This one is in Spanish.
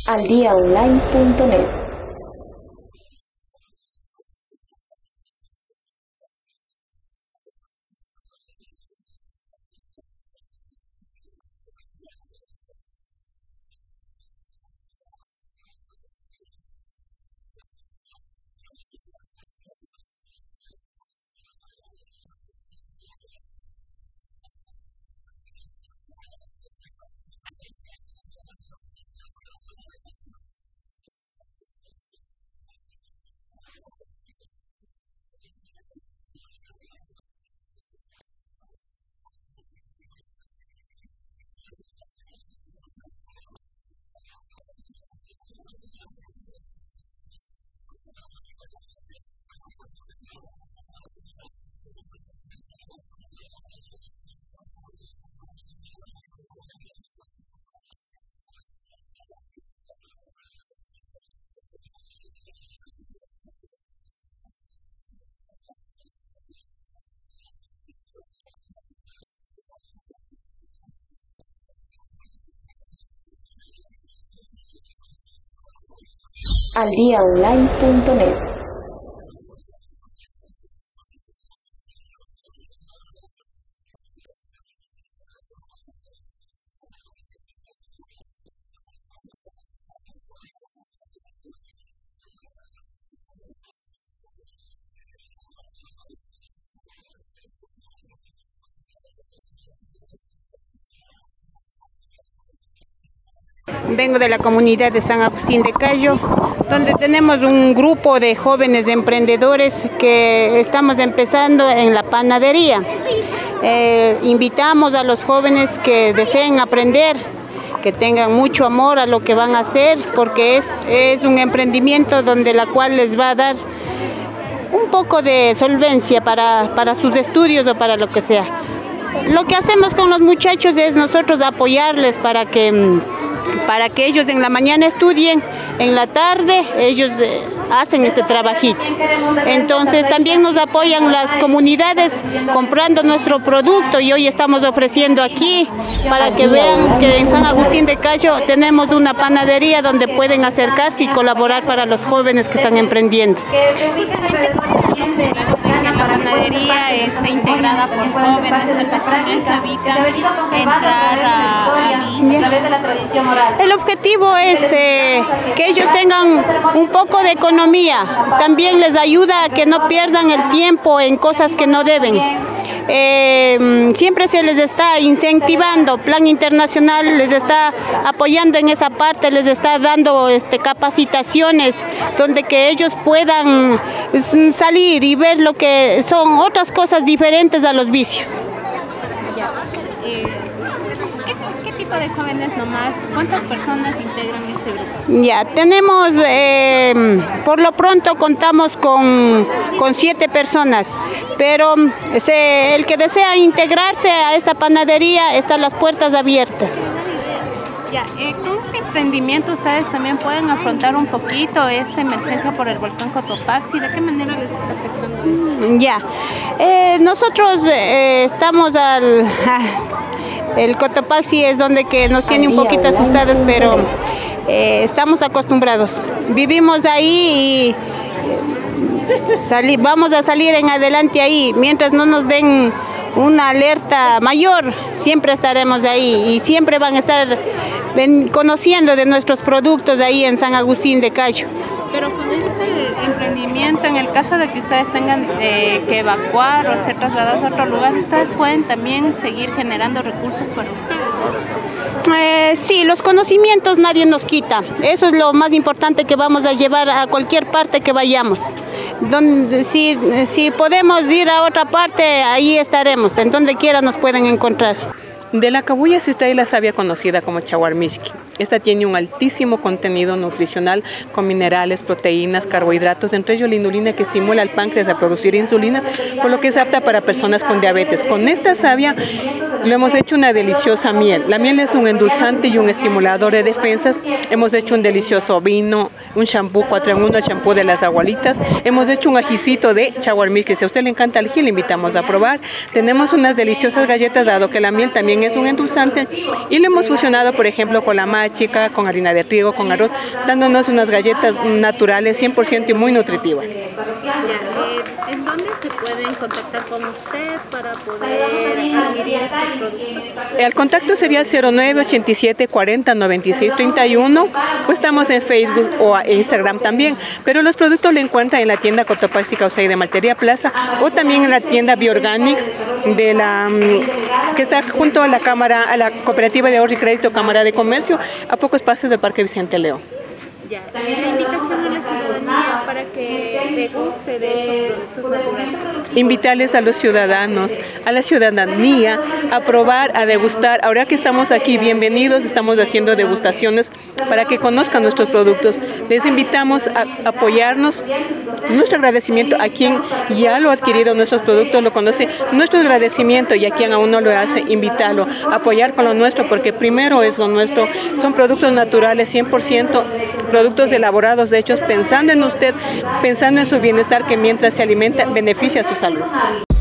aldiaonline.net. aldiaonline.net. Vengo de la comunidad de San Agustín de Cayo, donde tenemos un grupo de jóvenes emprendedores que estamos empezando en la panadería. Invitamos a los jóvenes que deseen aprender, que tengan mucho amor a lo que van a hacer, porque es un emprendimiento donde la cual les va a dar un poco de solvencia para sus estudios o para lo que sea. Lo que hacemos con los muchachos es nosotros apoyarles para que ellos en la mañana estudien, en la tarde ellos hacen este trabajito. Entonces también nos apoyan las comunidades comprando nuestro producto y hoy estamos ofreciendo aquí para que vean que en San Agustín de Cayo tenemos una panadería donde pueden acercarse y colaborar para los jóvenes que están emprendiendo. La panadería está integrada por jóvenes, tal vez con eso evitan entrar a vicios. El objetivo es que ellos tengan un poco de economía, también les ayuda a que no pierdan el tiempo en cosas que no deben. Siempre se les está incentivando, Plan Internacional les está apoyando en esa parte, les está dando capacitaciones donde que ellos puedan salir y ver lo que son otras cosas diferentes a los vicios. ¿Qué tipo de jóvenes nomás? ¿Cuántas personas integran este grupo? Ya, tenemos, por lo pronto contamos con 7 personas, pero el que desea integrarse a esta panadería están las puertas abiertas. Ya, con este emprendimiento ustedes también pueden afrontar un poquito esta emergencia por el volcán Cotopaxi. ¿De qué manera les está afectando esto? Ya, nosotros estamos el Cotopaxi es donde que nos tiene un poquito asustados, pero estamos acostumbrados. Vivimos ahí y vamos a salir en adelante ahí. Mientras no nos den una alerta mayor, siempre estaremos ahí y siempre van a estar conociendo de nuestros productos ahí en San Agustín de Cayo. Pero con este emprendimiento, en el caso de que ustedes tengan que evacuar o ser trasladados a otro lugar, ustedes pueden también seguir generando recursos para ustedes. Sí, los conocimientos nadie nos quita. Eso es lo más importante que vamos a llevar a cualquier parte que vayamos. Si podemos ir a otra parte, ahí estaremos. En donde quiera nos pueden encontrar. De la cabuya se extrae la savia conocida como chaguarmishki. Esta tiene un altísimo contenido nutricional con minerales, proteínas, carbohidratos, entre ellos la inulina que estimula al páncreas a producir insulina, por lo que es apta para personas con diabetes. Con esta savia lo hemos hecho una deliciosa miel. La miel es un endulzante y un estimulador de defensas. Hemos hecho un delicioso vino, un shampoo 4 en 1, el shampoo de las abuelitas. Hemos hecho un ajicito de chaguarmishki. Si a usted le encanta el ají, le invitamos a probar. Tenemos unas deliciosas galletas, dado que la miel también es un endulzante, y lo hemos fusionado, por ejemplo, con la machica, con harina de trigo, con arroz, dándonos unas galletas naturales 100% y muy nutritivas. ¿En dónde se pueden contactar con usted para poder adquirir estos productos? El contacto sería el 0987 40 96 31, pues estamos en Facebook o en Instagram también, pero los productos lo encuentran en la tienda Cotopaxi Caussay de Maltería Plaza o también en la tienda Bioorganics que está junto a la Cooperativa de Ahorro y Crédito Cámara de Comercio, a pocos pasos del Parque Vicente León. Ya, la invitación a la ciudadanía para que deguste de estos productos naturales. Invitarles a los ciudadanos, a la ciudadanía, a probar, a degustar. Ahora que estamos aquí, bienvenidos, estamos haciendo degustaciones para que conozcan nuestros productos. Les invitamos a apoyarnos. Nuestro agradecimiento a quien ya lo ha adquirido nuestros productos, lo conoce. Nuestro agradecimiento, y a quien aún no lo hace, invitarlo, a apoyar con lo nuestro, porque primero es lo nuestro. Son productos naturales, 100%, productos elaborados, hechos pensando en usted, pensando en su bienestar, que mientras se alimenta beneficia a su salud.